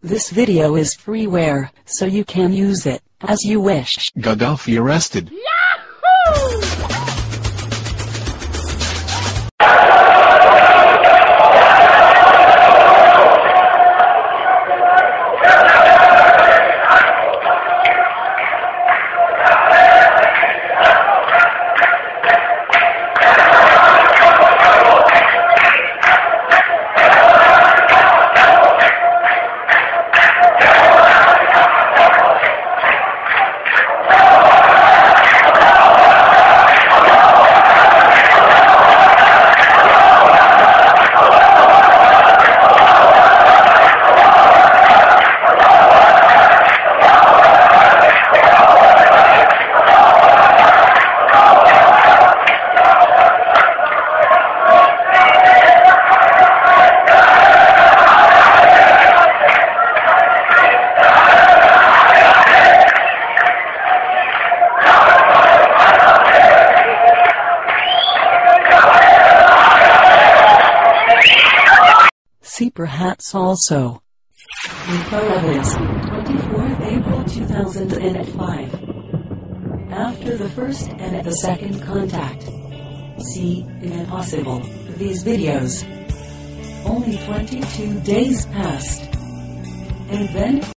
This video is freeware, so you can use it as you wish. Gaddafi arrested. See perhaps also. Info evidence, 24th April 2005. After the first and the second contact. See, impossible, these videos. Only 22 days passed. And then